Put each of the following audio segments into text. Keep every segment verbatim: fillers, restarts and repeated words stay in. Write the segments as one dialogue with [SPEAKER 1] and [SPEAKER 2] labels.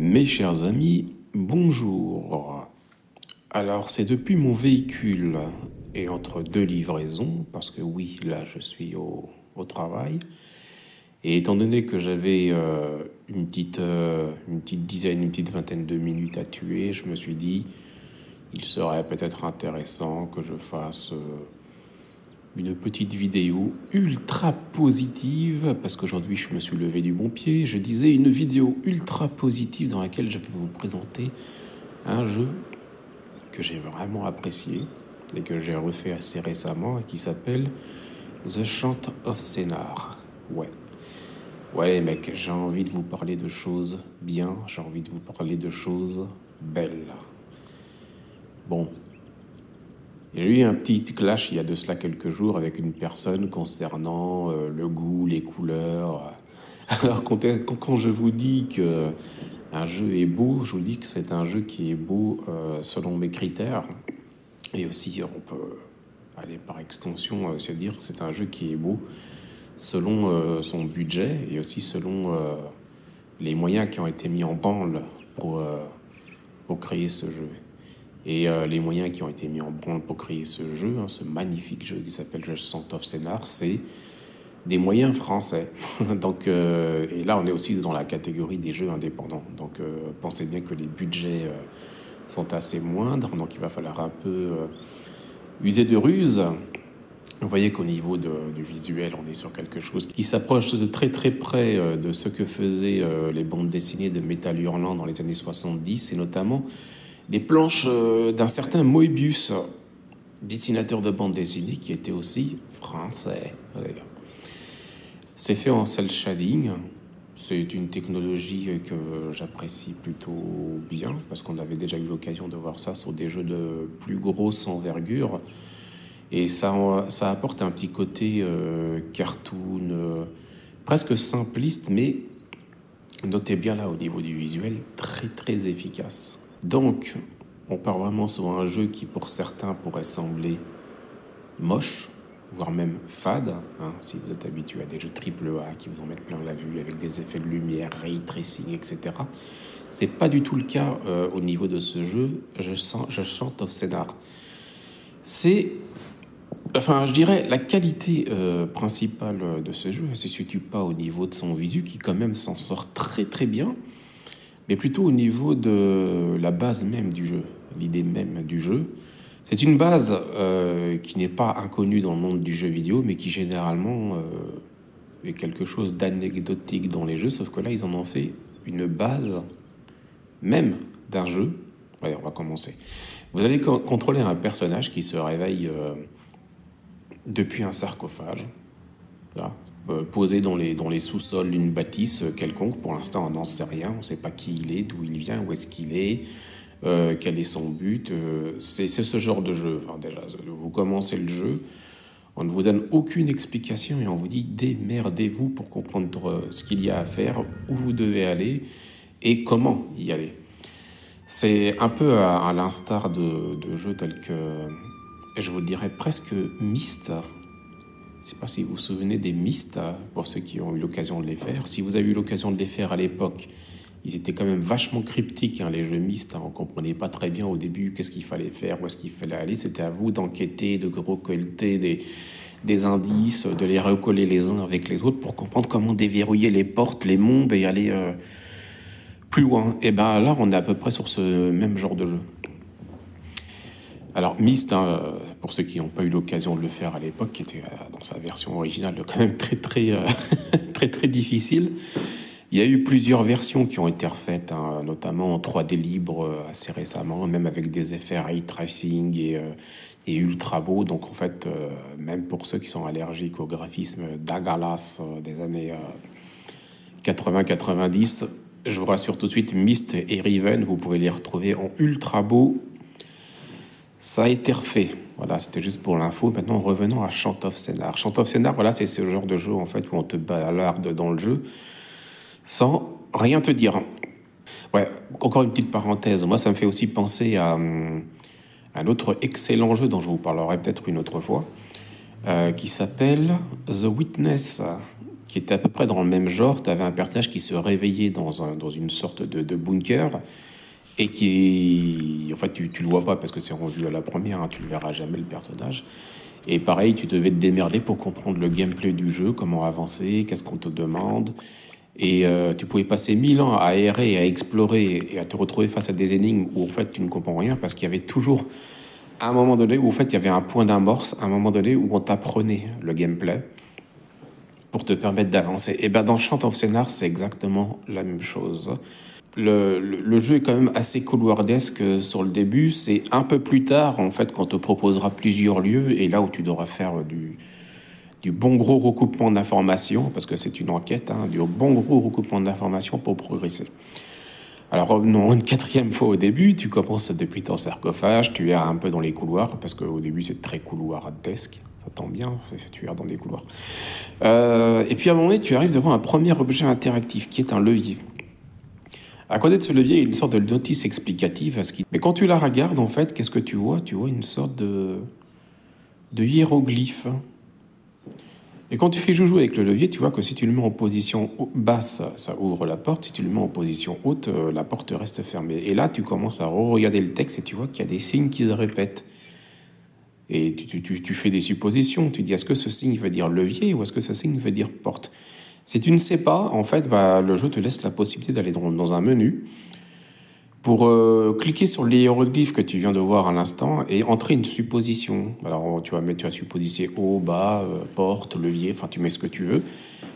[SPEAKER 1] Mes chers amis, bonjour. Alors, c'est depuis mon véhicule et entre deux livraisons, parce que oui, là, je suis au, au travail. Et étant donné que j'avais euh, une, petite, euh, une petite dizaine, une petite vingtaine de minutes à tuer, je me suis dit, il serait peut-être intéressant que je fasse euh, une petite vidéo ultra positive, parce qu'aujourd'hui je me suis levé du bon pied. Je disais une vidéo ultra positive dans laquelle je vais vous présenter un jeu que j'ai vraiment apprécié et que j'ai refait assez récemment et qui s'appelle The Chant of Sennaar. Ouais. Ouais, mec, j'ai envie de vous parler de choses bien, j'ai envie de vous parler de choses belles. Bon, il y a eu un petit clash il y a de cela quelques jours avec une personne concernant euh, le goût, les couleurs. Alors quand, quand je vous dis que un jeu est beau, je vous dis que c'est un jeu qui est beau euh, selon mes critères. Et aussi, on peut aller par extension euh, se dire que c'est un jeu qui est beau selon euh, son budget et aussi selon euh, les moyens qui ont été mis en branle pour, euh, pour créer ce jeu. Et euh, les moyens qui ont été mis en branle pour créer ce jeu, hein, ce magnifique jeu qui s'appelle The Chant of Sennaar, c'est des moyens français. Donc, euh, et là, on est aussi dans la catégorie des jeux indépendants. Donc, euh, pensez bien que les budgets euh, sont assez moindres. Donc, il va falloir un peu euh, user de ruse. Vous voyez qu'au niveau de, du visuel, on est sur quelque chose qui s'approche de très très près euh, de ce que faisaient euh, les bandes dessinées de Métal Hurlant dans les années soixante-dix, et notamment les planches euh, d'un certain Moebius, dessinateur de bande dessinée qui était aussi français. C'est fait en cel shading. C'est une technologie que j'apprécie plutôt bien parce qu'on avait déjà eu l'occasion de voir ça sur des jeux de plus grosse envergure. Et ça, ça apporte un petit côté euh, cartoon, euh, presque simpliste, mais notez bien là au niveau du visuel, très très efficace. Donc, on part vraiment sur un jeu qui, pour certains, pourrait sembler moche, voire même fade, hein, si vous êtes habitué à des jeux triple A qui vous en mettent plein la vue avec des effets de lumière, ray tracing, et cetera. C'est pas du tout le cas euh, au niveau de ce jeu. Je sens, je chante of Sennaar. C'est, enfin, je dirais, la qualité euh, principale de ce jeu, elle se situe pas au niveau de son visu, qui quand même s'en sort très très bien, mais plutôt au niveau de la base même du jeu, l'idée même du jeu. C'est une base euh, qui n'est pas inconnue dans le monde du jeu vidéo, mais qui généralement euh, est quelque chose d'anecdotique dans les jeux, sauf que là, ils en ont fait une base même d'un jeu. Allez, on va commencer. Vous allez co- contrôler un personnage qui se réveille euh, depuis un sarcophage, là, euh, posé dans les, dans les sous-sols d'une bâtisse quelconque. Pour l'instant, on n'en sait rien, on ne sait pas qui il est, d'où il vient, où est-ce qu'il est, euh, quel est son but. Euh, c'est, c'est ce genre de jeu. Enfin, déjà, vous commencez le jeu, on ne vous donne aucune explication et on vous dit démerdez-vous pour comprendre ce qu'il y a à faire, où vous devez aller et comment y aller. C'est un peu à, à l'instar de, de jeux tels que, je vous dirais presque Myst. Je ne sais pas si vous vous souvenez des Myst, pour ceux qui ont eu l'occasion de les faire. Si vous avez eu l'occasion de les faire à l'époque, ils étaient quand même vachement cryptiques, hein, les jeux Myst. Hein, on ne comprenait pas très bien au début qu'est-ce qu'il fallait faire, où est-ce qu'il fallait aller. C'était à vous d'enquêter, de recolter des, des indices, de les recoller les uns avec les autres pour comprendre comment déverrouiller les portes, les mondes et aller euh, plus loin. Et bien là, on est à peu près sur ce même genre de jeu. Alors, Myst, hein, pour ceux qui n'ont pas eu l'occasion de le faire à l'époque, qui était euh, dans sa version originale quand même très très, euh, très très difficile. Il y a eu plusieurs versions qui ont été refaites, hein, notamment en trois D libre euh, assez récemment, même avec des effets ray tracing et, euh, et ultra beau. Donc en fait, euh, même pour ceux qui sont allergiques au graphisme d'Agalas euh, des années euh, quatre-vingts quatre-vingt-dix, je vous rassure tout de suite, Myst et Riven, vous pouvez les retrouver en ultra beau. Ça a été refait. Voilà, c'était juste pour l'info. Maintenant, revenons à Chant of Sennaar. Chant of Sennaar, voilà, c'est ce genre de jeu en fait où on te balarde dans le jeu sans rien te dire. Ouais, encore une petite parenthèse. Moi, ça me fait aussi penser à um, un autre excellent jeu dont je vous parlerai peut-être une autre fois, euh, qui s'appelle The Witness, qui était à peu près dans le même genre. Tu avais un personnage qui se réveillait dans, un, dans une sorte de, de bunker et qui... En fait, tu, tu le vois pas parce que c'est rendu à la première, hein, tu le verras jamais le personnage. Et pareil, tu devais te démerder pour comprendre le gameplay du jeu, comment avancer, qu'est-ce qu'on te demande. Et euh, tu pouvais passer mille ans à errer, à explorer et à te retrouver face à des énigmes où en fait tu ne comprends rien parce qu'il y avait toujours un moment donné où en fait il y avait un point d'amorce, un moment donné où on t'apprenait le gameplay pour te permettre d'avancer. Et ben dans Chant of Scénar, c'est exactement la même chose. Le, le, le jeu est quand même assez couloirdesque sur le début. C'est un peu plus tard, en fait, qu'on te proposera plusieurs lieux, et là où tu devras faire du, du bon gros recoupement d'informations, parce que c'est une enquête, hein, du bon gros recoupement d'informations pour progresser. Alors revenons une quatrième fois au début, tu commences depuis ton sarcophage, tu erres un peu dans les couloirs, parce qu'au début c'est très couloirdesque, ça tombe bien, tu erres dans des couloirs. Euh, et puis à un moment donné, tu arrives devant un premier objet interactif, qui est un levier. À côté de ce levier, il y a une sorte de notice explicative. À ce qui... Mais quand tu la regardes, en fait, qu'est-ce que tu vois? Tu vois une sorte de, de hiéroglyphe. Et quand tu fais joujou avec le levier, tu vois que si tu le mets en position basse, ça ouvre la porte. Si tu le mets en position haute, la porte reste fermée. Et là, tu commences à re-regarder le texte et tu vois qu'il y a des signes qui se répètent. Et tu, tu, tu fais des suppositions. Tu dis, est-ce que ce signe veut dire levier ou est-ce que ce signe veut dire porte? Si tu ne sais pas, en fait, bah, le jeu te laisse la possibilité d'aller dans, dans un menu pour euh, cliquer sur les hiéroglyphes que tu viens de voir à l'instant et entrer une supposition. Alors, tu vas mettre, tu vas supposer haut, bas, euh, porte, levier, enfin, tu mets ce que tu veux.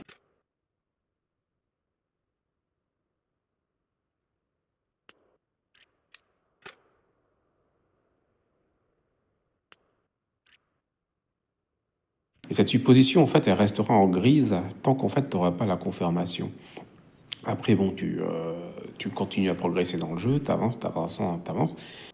[SPEAKER 1] Et cette supposition, en fait, elle restera en grise tant qu'en fait, tu n'auras pas la confirmation. Après, bon, tu, euh, tu continues à progresser dans le jeu, tu avances, tu avances, tu avances.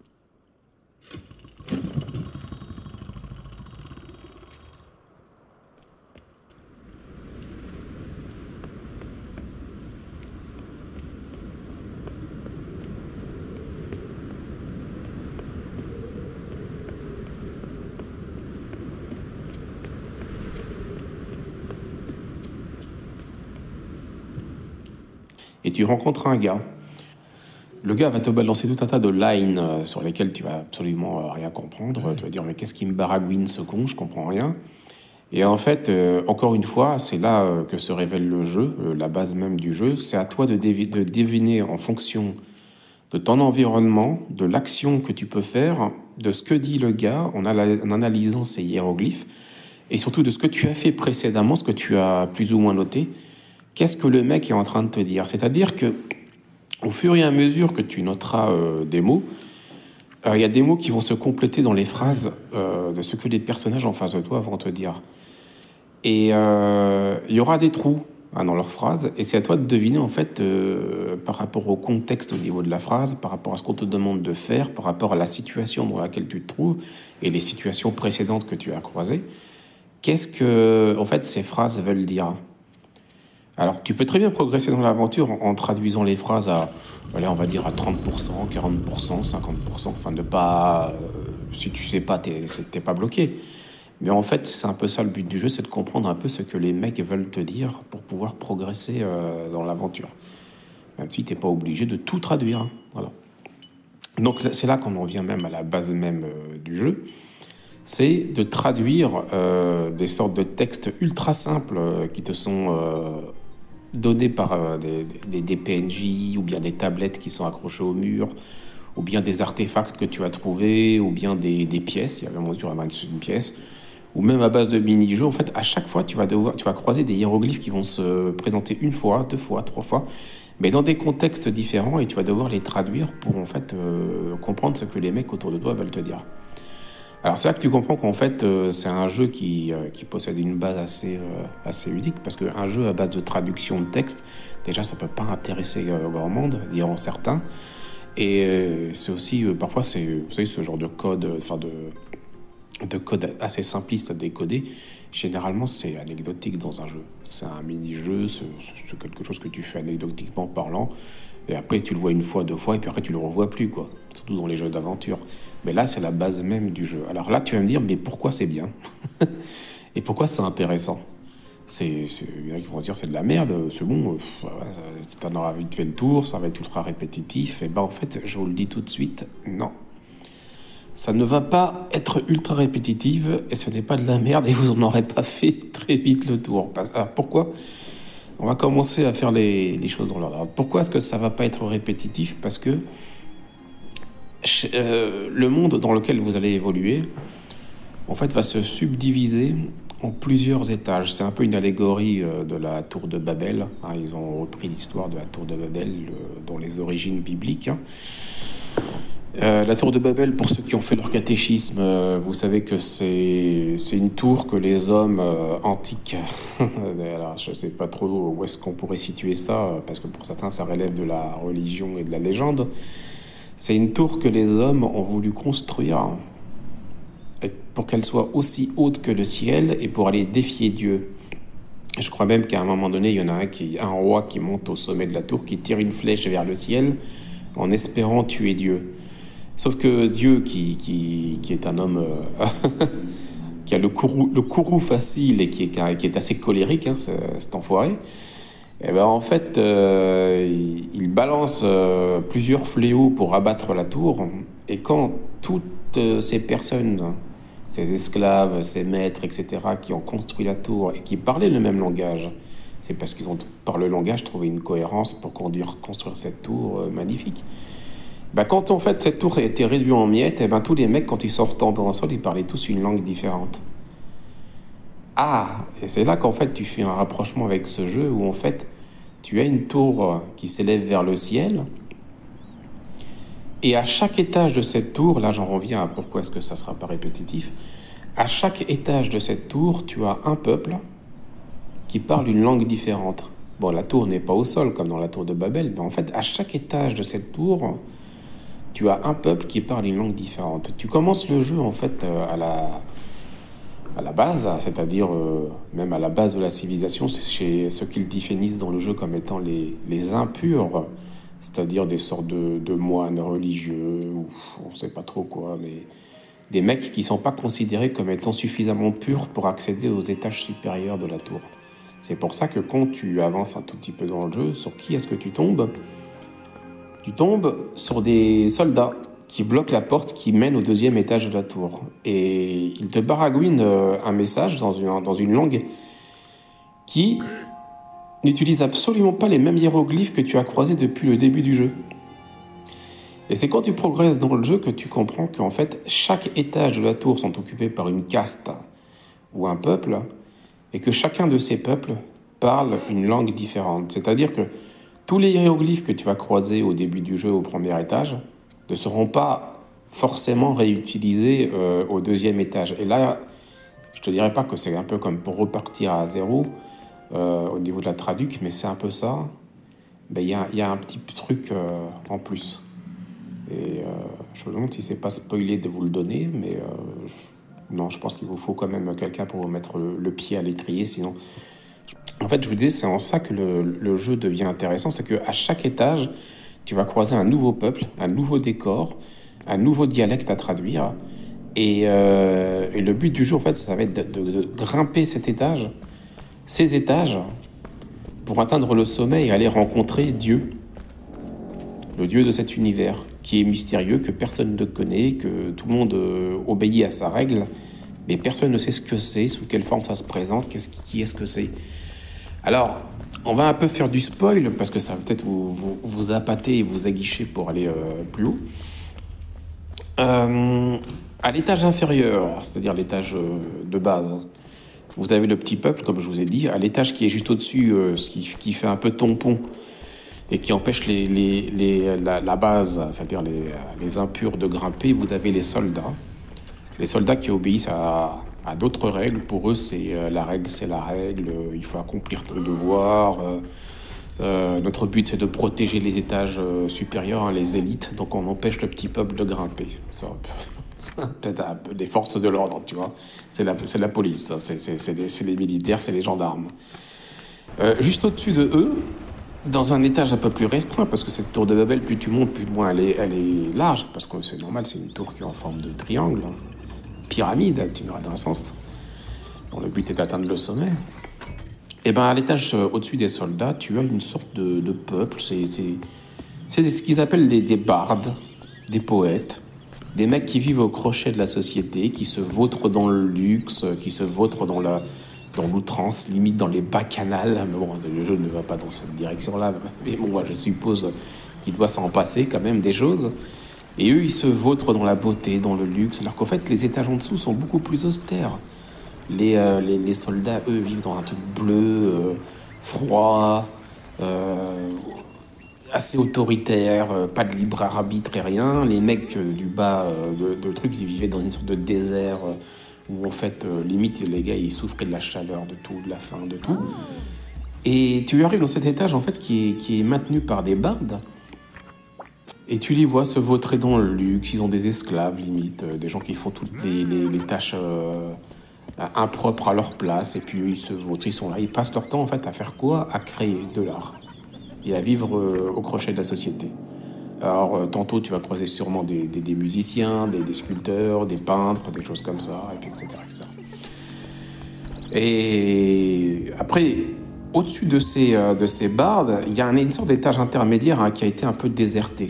[SPEAKER 1] Et tu rencontres un gars. Le gars va te balancer tout un tas de lines euh, sur lesquelles tu vas absolument euh, rien comprendre. Tu vas dire, mais qu'est-ce qui me baragouine ce con? Je comprends rien. Et en fait, euh, encore une fois, c'est là euh, que se révèle le jeu, euh, la base même du jeu. C'est à toi de, dévi- de deviner en fonction de ton environnement, de l'action que tu peux faire, de ce que dit le gars en, ala- en analysant ces hiéroglyphes, et surtout de ce que tu as fait précédemment, ce que tu as plus ou moins noté. Qu'est-ce que le mec est en train de te dire? C'est-à-dire que au fur et à mesure que tu noteras euh, des mots, il euh, y a des mots qui vont se compléter dans les phrases euh, de ce que les personnages en face de toi vont te dire. Et il euh, y aura des trous hein, dans leurs phrases, et c'est à toi de deviner en fait euh, par rapport au contexte au niveau de la phrase, par rapport à ce qu'on te demande de faire, par rapport à la situation dans laquelle tu te trouves et les situations précédentes que tu as croisées. Qu'est-ce que en fait ces phrases veulent dire? Alors, tu peux très bien progresser dans l'aventure en, en traduisant les phrases à, allez, on va dire à trente pour cent, quarante pour cent, cinquante pour cent. Enfin, ne pas, euh, si tu sais pas, t'es, t'es pas bloqué. Mais en fait, c'est un peu ça le but du jeu, c'est de comprendre un peu ce que les mecs veulent te dire pour pouvoir progresser euh, dans l'aventure. Même si t'es pas obligé de tout traduire. Hein. Voilà. Donc, c'est là qu'on en vient même à la base même euh, du jeu. C'est de traduire euh, des sortes de textes ultra simples euh, qui te sont euh, donnés par euh, des, des, des P N J ou bien des tablettes qui sont accrochées au mur ou bien des artefacts que tu as trouvés ou bien des, des pièces. Il y avait un moment où tu ramasses une pièce ou même à base de mini-jeux. En fait, à chaque fois, tu vas, devoir, tu vas croiser des hiéroglyphes qui vont se présenter une fois, deux fois, trois fois, mais dans des contextes différents et tu vas devoir les traduire pour en fait euh, comprendre ce que les mecs autour de toi veulent te dire. Alors c'est là que tu comprends qu'en fait euh, c'est un jeu qui, euh, qui possède une base assez, euh, assez unique parce qu'un jeu à base de traduction de texte, déjà ça peut pas intéresser euh, grand monde, diront certains. Et euh, c'est aussi euh, parfois c'est vous savez ce genre de code, enfin de, de code assez simpliste à décoder. Généralement c'est anecdotique dans un jeu. C'est un mini-jeu, c'est, c'est quelque chose que tu fais anecdotiquement parlant. Et après, tu le vois une fois, deux fois, et puis après, tu le revois plus, quoi. Surtout dans les jeux d'aventure. Mais là, c'est la base même du jeu. Alors là, tu vas me dire, mais pourquoi c'est bien? Et pourquoi c'est intéressant? C'est, c'est, il y en a qui vont dire c'est de la merde, c'est bon, tu en auras vite fait le tour, ça va être ultra répétitif. Et ben en fait, je vous le dis tout de suite, non. Ça ne va pas être ultra répétitif et ce n'est pas de la merde et vous en aurez pas fait très vite le tour. Alors pourquoi? On va commencer à faire les, les choses dans l'ordre. Pourquoi est-ce que ça va pas être répétitif? Parce que euh, le monde dans lequel vous allez évoluer, en fait, va se subdiviser en plusieurs étages. C'est un peu une allégorie euh, de la tour de Babel. Hein. Ils ont repris l'histoire de la tour de Babel euh, dans les origines bibliques. Hein. Euh, la tour de Babel, pour ceux qui ont fait leur catéchisme, euh, vous savez que c'est c'est une tour que les hommes euh, antiques, alors je ne sais pas trop où est-ce qu'on pourrait situer ça, parce que pour certains ça relève de la religion et de la légende. C'est une tour que les hommes ont voulu construire pour qu'elle soit aussi haute que le ciel et pour aller défier Dieu. Je crois même qu'à un moment donné, il y en a un, qui, un roi qui monte au sommet de la tour, qui tire une flèche vers le ciel en espérant tuer Dieu. Sauf que Dieu, qui, qui, qui est un homme euh, qui a le courroux, le courroux facile et qui est, qui est assez colérique, hein, cet enfoiré, et ben en fait, euh, il, il balance euh, plusieurs fléaux pour abattre la tour. Et quand toutes euh, ces personnes, ces esclaves, ces maîtres, et cetera, qui ont construit la tour et qui parlaient le même langage, c'est parce qu'ils ont, par le langage, trouvé une cohérence pour conduire, construire cette tour euh, magnifique. Ben, quand en fait cette tour a été réduite en miettes, et ben tous les mecs, quand ils sont retombés en sol, ils parlaient tous une langue différente. Ah, et c'est là qu'en fait tu fais un rapprochement avec ce jeu où en fait tu as une tour qui s'élève vers le ciel et à chaque étage de cette tour, là j'en reviens à pourquoi est-ce que ça sera pas répétitif, à chaque étage de cette tour tu as un peuple qui parle une langue différente. Bon, la tour n'est pas au sol comme dans la tour de Babel, mais en fait à chaque étage de cette tour tu as un peuple qui parle une langue différente. Tu commences le jeu en fait à la à la base, c'est-à-dire euh, même à la base de la civilisation, c'est chez ceux qu'ils définissent dans le jeu comme étant les, les impurs, c'est-à-dire des sortes de, de moines religieux, ou on ne sait pas trop quoi, mais des mecs qui ne sont pas considérés comme étant suffisamment purs pour accéder aux étages supérieurs de la tour. C'est pour ça que quand tu avances un tout petit peu dans le jeu, sur qui est-ce que tu tombes? Tu tombes sur des soldats qui bloque la porte qui mène au deuxième étage de la tour. Et il te baragouine euh, un message dans une, dans une langue qui n'utilise absolument pas les mêmes hiéroglyphes que tu as croisés depuis le début du jeu. Et c'est quand tu progresses dans le jeu que tu comprends qu'en fait, chaque étage de la tour sont occupés par une caste ou un peuple, et que chacun de ces peuples parle une langue différente. C'est-à-dire que tous les hiéroglyphes que tu vas croiser au début du jeu au premier étage ne seront pas forcément réutilisés euh, au deuxième étage. Et là, je te dirais pas que c'est un peu comme pour repartir à zéro euh, au niveau de la traduc, mais c'est un peu ça. Ben, y a, y a un petit truc euh, en plus. Et euh, je me demande si c'est pas spoilé de vous le donner, mais euh, je, non, je pense qu'il vous faut quand même quelqu'un pour vous mettre le, le pied à l'étrier, sinon... En fait, je vous dis, c'est en ça que le, le jeu devient intéressant, c'est qu'à chaque étage, tu vas croiser un nouveau peuple, un nouveau décor, un nouveau dialecte à traduire. Et, euh, et le but du jeu, en fait, ça va être de, de, de grimper cet étage, ces étages, pour atteindre le sommet et aller rencontrer Dieu, le Dieu de cet univers, qui est mystérieux, que personne ne connaît, que tout le monde euh, obéit à sa règle, mais personne ne sait ce que c'est, sous quelle forme ça se présente, qu'est-ce, qui est-ce que c'est. Alors, on va un peu faire du spoil, parce que ça va peut-être vous, vous, vous appâter et vous aguicher pour aller euh, plus haut. Euh, à l'étage inférieur, c'est-à-dire l'étage euh, de base, vous avez le petit peuple, comme je vous ai dit. À l'étage qui est juste au-dessus, euh, ce qui, qui fait un peu tampon et qui empêche les, les, les, la, la base, c'est-à-dire les, les impurs de grimper, vous avez les soldats. Les soldats qui obéissent à... à d'autres règles. Pour eux, c'est euh, la règle, c'est la règle. Euh, il faut accomplir ton devoir. Euh, euh, notre but, c'est de protéger les étages euh, supérieurs, hein, les élites. Donc, on empêche le petit peuple de grimper. Ça, c'est peut-être un peu des forces de l'ordre, tu vois. C'est la, c'est la police, ça. C'est, c'est, c'est, les, c'est les militaires, c'est les gendarmes. Euh, juste au-dessus de eux, dans un étage un peu plus restreint, parce que cette tour de Babel, plus tu montes, plus loin elle est, elle est large, parce que c'est normal, c'est une tour qui est en forme de triangle, hein. Pyramide, tu verras d'un sens, dont le but est d'atteindre le sommet. Et ben à l'étage euh, au-dessus des soldats, tu as une sorte de, de peuple. C'est c'est c'est ce qu'ils appellent des, des bardes, des poètes, des mecs qui vivent au crochet de la société, qui se vautrent dans le luxe, qui se vautrent dans la dans l'outrance, limite dans les bacchanales. Mais bon, le jeu ne va pas dans cette direction-là. Mais bon, moi, je suppose qu'il doit s'en passer quand même des choses. Et eux, ils se vautrent dans la beauté, dans le luxe, alors qu'en fait, les étages en dessous sont beaucoup plus austères. Les, euh, les, les soldats, eux, vivent dans un truc bleu, euh, froid, euh, assez autoritaire, euh, pas de libre arbitre et rien. Les mecs euh, du bas euh, de, de trucs, ils vivaient dans une sorte de désert euh, où en fait, euh, limite, les gars, ils souffraient de la chaleur, de tout, de la faim, de tout. Et tu arrives dans cet étage, en fait, qui est, qui est maintenu par des bardes. Et tu les vois se vautrer dans le luxe, ils ont des esclaves, limite, euh, des gens qui font toutes les, les, les tâches euh, impropres à leur place, et puis eux, ils se vautrent, ils sont là, ils passent leur temps, en fait, à faire quoi? À créer de l'art, et à vivre euh, au crochet de la société. Alors, euh, tantôt, tu vas croiser sûrement des, des, des musiciens, des, des sculpteurs, des peintres, des choses comme ça, et puis et cetera, et cetera. Et après, au-dessus de ces, euh, de ces bardes, il y a une sorte d'étage intermédiaire hein, qui a été un peu déserté.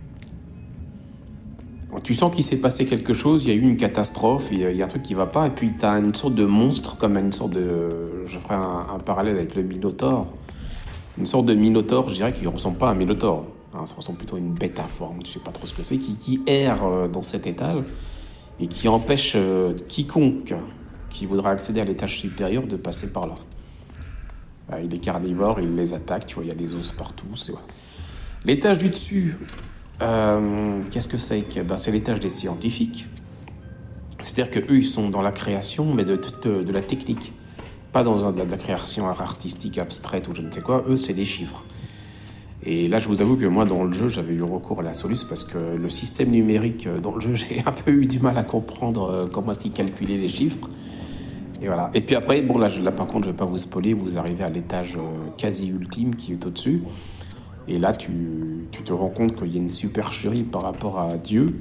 [SPEAKER 1] Tu sens qu'il s'est passé quelque chose, il y a eu une catastrophe, il y a, il y a un truc qui va pas, et puis tu as une sorte de monstre, comme une sorte de... Je ferai un, un parallèle avec le Minotaure. Une sorte de Minotaure, je dirais, qui ne ressemble pas à un Minotaure. Hein, ça ressemble plutôt à une bête informe, je ne sais pas trop ce que c'est, qui, qui erre euh, dans cet étage, et qui empêche euh, quiconque qui voudra accéder à l'étage supérieur de passer par là. Euh, il est carnivore, il les attaque, tu vois, il y a des os partout, c'est vrai. L'étage du dessus... Euh, qu'est-ce que c'est que ben, c'est l'étage des scientifiques. C'est-à-dire qu'eux, ils sont dans la création, mais de, de, de la technique. Pas dans de la, de la création artistique, abstraite ou je ne sais quoi. Eux, c'est des chiffres. Et là, je vous avoue que moi, dans le jeu, j'avais eu recours à la Solus parce que le système numérique dans le jeu, j'ai un peu eu du mal à comprendre comment est-ce qu'ils calculaient les chiffres. Et voilà. Et puis après, bon là, je, là par contre, je ne vais pas vous spoiler, vous arrivez à l'étage quasi ultime qui est au-dessus. Et là, tu, tu te rends compte qu'il y a une supercherie par rapport à Dieu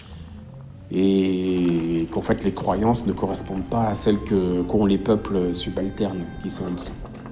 [SPEAKER 1] et qu'en fait, les croyances ne correspondent pas à celles que, qu'ont les peuples subalternes qui sont en dessous.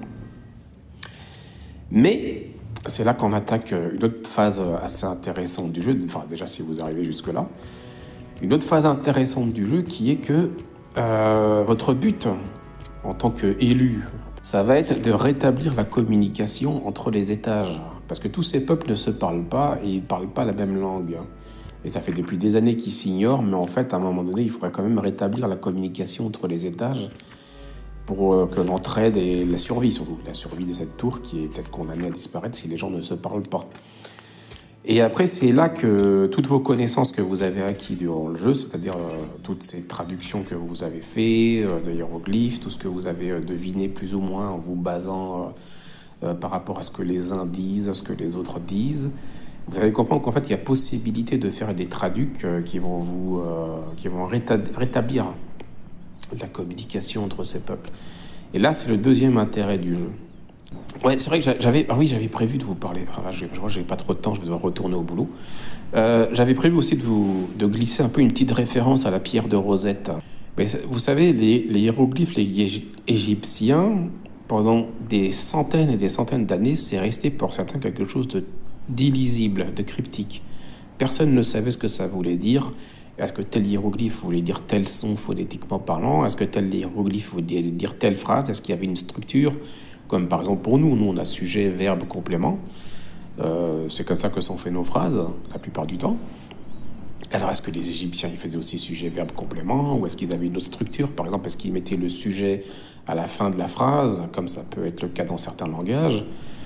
[SPEAKER 1] Mais c'est là qu'on attaque une autre phase assez intéressante du jeu. Enfin, déjà, si vous arrivez jusque-là. Une autre phase intéressante du jeu qui est que euh, votre but en tant qu'élu, ça va être de rétablir la communication entre les étages. Parce que tous ces peuples ne se parlent pas et ils ne parlent pas la même langue. Et ça fait depuis des années qu'ils s'ignorent, mais en fait, à un moment donné, il faudrait quand même rétablir la communication entre les étages pour que l'entraide et la survie, surtout, la survie de cette tour qui est peut-être condamnée à disparaître si les gens ne se parlent pas. Et après, c'est là que toutes vos connaissances que vous avez acquises durant le jeu, c'est-à-dire euh, toutes ces traductions que vous avez faites, euh, de hiéroglyphes, tout ce que vous avez euh, deviné plus ou moins en vous basant... Euh, Euh, par rapport à ce que les uns disent, ce que les autres disent, vous allez comprendre qu'en fait, il y a possibilité de faire des traducs euh, qui vont vous, euh, qui vont rétab- rétablir la communication entre ces peuples. Et là, c'est le deuxième intérêt du jeu. Ouais, c'est vrai que j'avais, ah oui, j'avais prévu de vous parler. Ah, je, je vois, j'ai pas trop de temps, je vais devoir retourner au boulot. Euh, j'avais prévu aussi de vous, de glisser un peu une petite référence à la pierre de Rosette. Mais vous savez, les, les hiéroglyphes, les égyptiens. Pendant des centaines et des centaines d'années, c'est resté pour certains quelque chose de, d'illisible, de cryptique. Personne ne savait ce que ça voulait dire. Est-ce que tel hiéroglyphe voulait dire tel son phonétiquement parlant? Est-ce que tel hiéroglyphe voulait dire telle phrase? Est-ce qu'il y avait une structure? Comme par exemple pour nous, nous on a sujet, verbe, complément. Euh, c'est comme ça que sont faites nos phrases, la plupart du temps. Alors, est-ce que les Égyptiens, ils faisaient aussi sujet, verbe, complément? Ou est-ce qu'ils avaient une autre structure? Par exemple, est-ce qu'ils mettaient le sujet à la fin de la phrase, comme ça peut être le cas dans certains langages?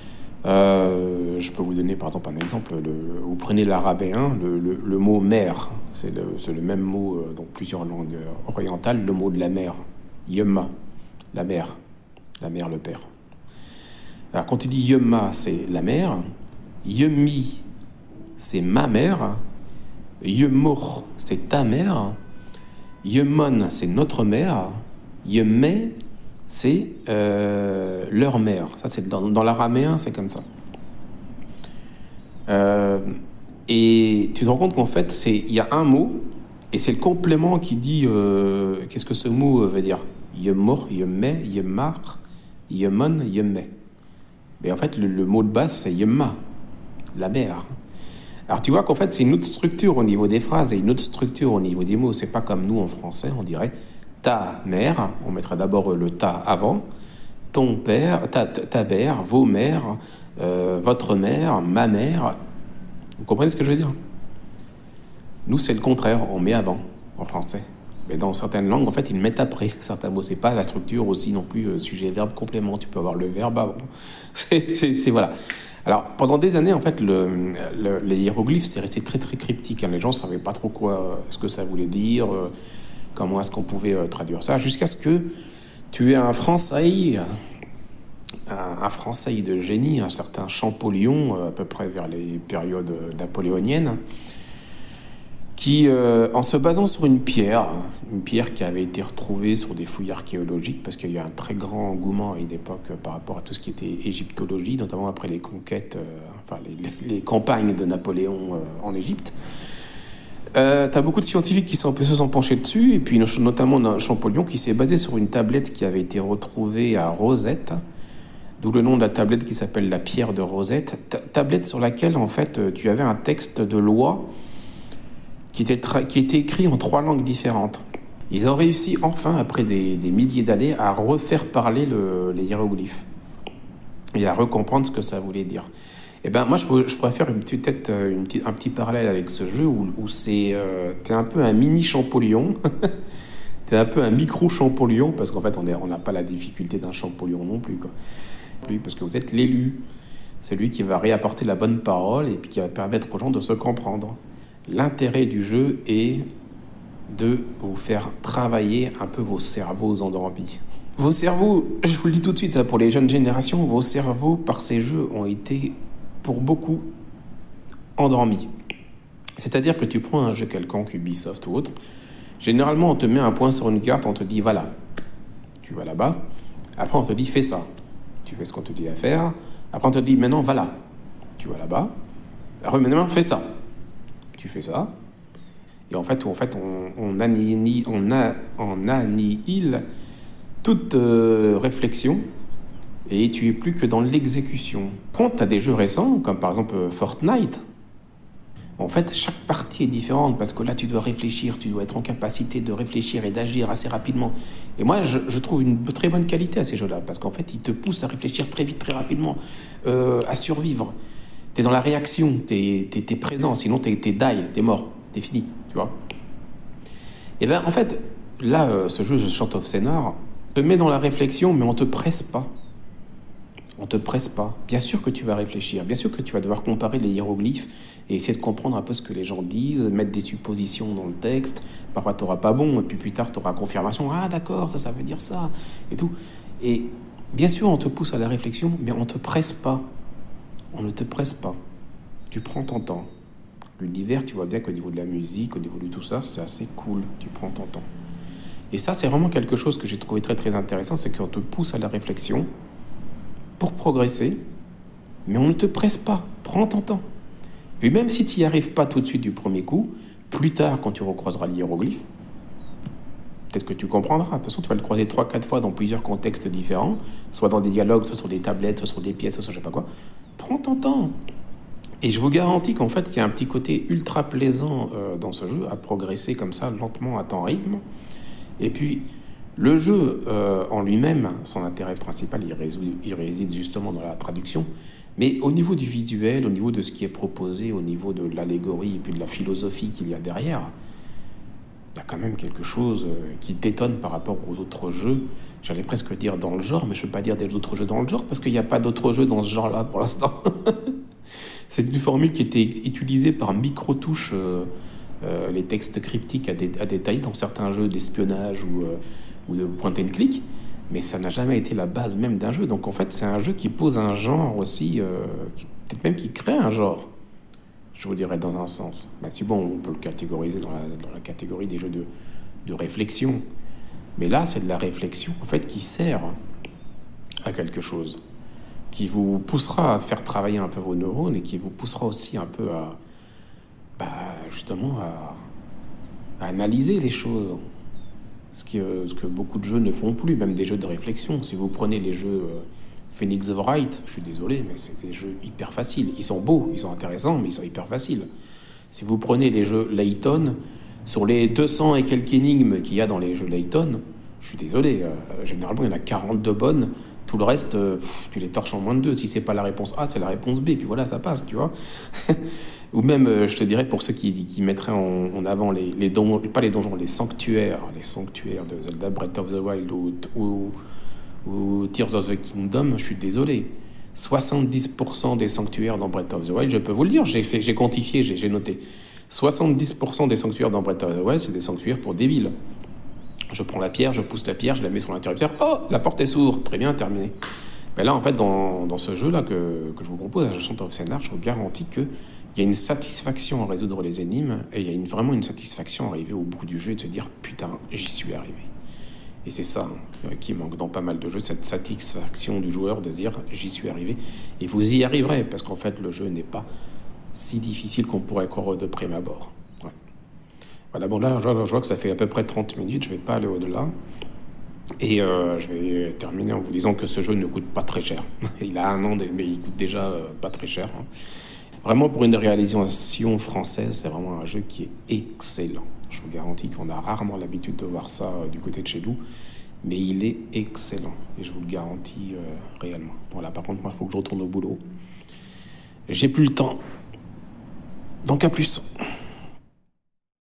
[SPEAKER 1] euh, Je peux vous donner, par exemple, un exemple. Le, vous prenez l'arabéen, le, le, le mot « mer », c'est le, c'est le même mot euh, dans plusieurs langues orientales, le mot de la mer, « yemma », la mer, la mer, le père. Alors, quand tu dis « yemma », c'est la mer, « yemmi », c'est ma mère, Yemor, c'est ta mère. Yemon, c'est notre mère. Yemé, c'est euh, leur mère. Ça, c'est dans, dans l'araméen, c'est comme ça. Euh, et tu te rends compte qu'en fait, c'est il y a un mot et c'est le complément qui dit euh, qu'est-ce que ce mot veut dire. Yemor, Yemé, Yemar, Yemen, Yemé. Mais en fait, le, le mot de base, c'est Yemma, la mer. Alors tu vois qu'en fait, c'est une autre structure au niveau des phrases et une autre structure au niveau des mots. C'est pas comme nous en français, on dirait ta mère, on mettrait d'abord le ta avant, ton père, ta, ta mère, vos mères, euh, votre mère, ma mère. Vous comprenez ce que je veux dire? Nous, c'est le contraire, on met avant en français. Mais dans certaines langues, en fait, ils mettent après certains mots. C'est pas la structure aussi non plus euh, sujet, verbe, complément. Tu peux avoir le verbe avant. C'est, c'est, c'est voilà. Alors, pendant des années, en fait, le, le, les hiéroglyphes, c'est resté très, très cryptique. Hein. Les gens ne savaient pas trop quoi, ce que ça voulait dire, euh, comment est-ce qu'on pouvait euh, traduire ça, jusqu'à ce que tu aies un Français, un, un Français de génie, un certain Champollion, euh, à peu près vers les périodes napoléoniennes, qui, euh, en se basant sur une pierre, une pierre qui avait été retrouvée sur des fouilles archéologiques, parce qu'il y a eu un très grand engouement à une époque par rapport à tout ce qui était égyptologie, notamment après les conquêtes, euh, enfin les, les campagnes de Napoléon euh, en Égypte. Euh, tu as beaucoup de scientifiques qui sont, se sont penchés dessus, et puis notamment Champollion qui s'est basé sur une tablette qui avait été retrouvée à Rosette, d'où le nom de la tablette qui s'appelle la pierre de Rosette, ta tablette sur laquelle en fait tu avais un texte de loi qui était, qui était écrit en trois langues différentes. Ils ont réussi enfin, après des, des milliers d'années, à refaire parler le, les hiéroglyphes et à recomprendre ce que ça voulait dire. Et ben moi, je, je pourrais faire une petite, peut-être une petite, un petit parallèle avec ce jeu où, où c'est, euh, t'es un peu un mini Champollion, t'es un peu un micro Champollion, parce qu'en fait, on est, on n'a pas la difficulté d'un Champollion non plus, quoi. Parce que vous êtes l'élu, c'est lui qui va réapporter la bonne parole et puis qui va permettre aux gens de se comprendre. L'intérêt du jeu est de vous faire travailler un peu vos cerveaux endormis. Vos cerveaux, je vous le dis tout de suite, pour les jeunes générations, vos cerveaux, par ces jeux, ont été, pour beaucoup, endormis. C'est-à-dire que tu prends un jeu quelconque, Ubisoft ou autre, généralement, on te met un point sur une carte, on te dit, voilà, tu vas là-bas, après on te dit, fais ça. Tu fais ce qu'on te dit à faire, après on te dit, maintenant, va là. Tu vas là-bas, après maintenant, fais ça. Tu fais ça, et en fait, en fait on, on, annihile, on, a, on annihile toute euh, réflexion, et tu es plus que dans l'exécution. Quand tu as des jeux récents, comme par exemple Fortnite, en fait, chaque partie est différente, parce que là, tu dois réfléchir, tu dois être en capacité de réfléchir et d'agir assez rapidement. Et moi, je, je trouve une très bonne qualité à ces jeux-là, parce qu'en fait, ils te poussent à réfléchir très vite, très rapidement, euh, à survivre. T'es dans la réaction, t'es, t'es, t'es présent, sinon t'es, t'es die, t'es mort, t'es fini, tu vois. Et bien, en fait, là, euh, ce jeu, Chant of Sennaar, te met dans la réflexion, mais on te presse pas. On te presse pas. Bien sûr que tu vas réfléchir, bien sûr que tu vas devoir comparer les hiéroglyphes et essayer de comprendre un peu ce que les gens disent, mettre des suppositions dans le texte. Parfois, t'auras pas bon, et puis plus tard, t'auras confirmation. Ah, d'accord, ça, ça veut dire ça, et tout. Et bien sûr, on te pousse à la réflexion, mais on te presse pas. On ne te presse pas. Tu prends ton temps. L'univers, tu vois bien qu'au niveau de la musique, au niveau de tout ça, c'est assez cool. Tu prends ton temps. Et ça, c'est vraiment quelque chose que j'ai trouvé très très intéressant, c'est qu'on te pousse à la réflexion pour progresser, mais on ne te presse pas. Prends ton temps. Et même si tu n'y arrives pas tout de suite du premier coup, plus tard, quand tu recroiseras l'hiéroglyphe, peut-être que tu comprendras. De toute façon, tu vas le croiser trois quatre fois dans plusieurs contextes différents, soit dans des dialogues, soit sur des tablettes, soit sur des pièces, soit sur je sais pas quoi. Prends ton temps. Et je vous garantis qu'en fait, il y a un petit côté ultra plaisant euh, dans ce jeu, à progresser comme ça, lentement, à ton rythme. Et puis, le jeu euh, en lui-même, son intérêt principal, il réside, il réside justement dans la traduction. Mais au niveau du visuel, au niveau de ce qui est proposé, au niveau de l'allégorie et puis de la philosophie qu'il y a derrière, il y a quand même quelque chose qui t'étonne par rapport aux autres jeux. J'allais presque dire dans le genre, mais je ne peux pas dire des autres jeux dans le genre, parce qu'il n'y a pas d'autres jeux dans ce genre-là pour l'instant. C'est une formule qui était utilisée par micro-touche, euh, euh, les textes cryptiques à, dé à détailler dans certains jeux d'espionnage ou, euh, ou de point and click, mais ça n'a jamais été la base même d'un jeu. Donc en fait, c'est un jeu qui pose un genre aussi, euh, peut-être même qui crée un genre. Je vous dirais dans un sens. Ben, si bon, on peut le catégoriser dans la, dans la catégorie des jeux de, de réflexion. Mais là, c'est de la réflexion, en fait, qui sert à quelque chose, qui vous poussera à faire travailler un peu vos neurones et qui vous poussera aussi un peu à, bah, justement, à, à analyser les choses. Ce, qui, euh, ce que beaucoup de jeux ne font plus, même des jeux de réflexion. Si vous prenez les jeux euh, Phoenix Wright, je suis désolé, mais c'est des jeux hyper faciles. Ils sont beaux, ils sont intéressants, mais ils sont hyper faciles. Si vous prenez les jeux Layton, sur les deux cents et quelques énigmes qu'il y a dans les jeux Layton, je suis désolé, euh, généralement il y en a quarante-deux bonnes, tout le reste, euh, pff, tu les torches en moins de deux. Si c'est pas la réponse A, c'est la réponse B, puis voilà, ça passe, tu vois. Ou même, euh, je te dirais, pour ceux qui, qui mettraient en, en avant les, les donjons, pas les donjons, les sanctuaires, les sanctuaires de Zelda Breath of the Wild ou, ou, ou Tears of the Kingdom, je suis désolé. soixante-dix pour cent des sanctuaires dans Breath of the Wild, je peux vous le dire, j'ai fait, j'ai quantifié, j'ai, j'ai noté. soixante-dix pour cent des sanctuaires dans Breath of the Wild, c'est des sanctuaires pour débiles. Je prends la pierre, je pousse la pierre, je la mets sur l'interrupteur. Oh, la porte est sourde. Très bien, terminé. Mais là, en fait, dans, dans ce jeu-là que, que je vous propose, à Chant of Scénar, je vous garantis qu'il y a une satisfaction à résoudre les énigmes et il y a une, vraiment une satisfaction à arriver au bout du jeu et de se dire putain, j'y suis arrivé. Et c'est ça hein, qui manque dans pas mal de jeux, cette satisfaction du joueur de dire j'y suis arrivé. Et vous y arriverez parce qu'en fait, le jeu n'est pas si difficile qu'on pourrait croire de prime abord. Ouais. Voilà, bon là, je vois, je vois que ça fait à peu près trente minutes, je vais pas aller au-delà. Et euh, je vais terminer en vous disant que ce jeu ne coûte pas très cher. Il a un an, mais il coûte déjà euh, pas très cher. Hein. Vraiment, pour une réalisation française, c'est vraiment un jeu qui est excellent. Je vous garantis qu'on a rarement l'habitude de voir ça euh, du côté de chez nous. Mais il est excellent. Et je vous le garantis euh, réellement. Voilà, par contre, moi, il faut que je retourne au boulot. J'ai plus le temps. Donc, à plus.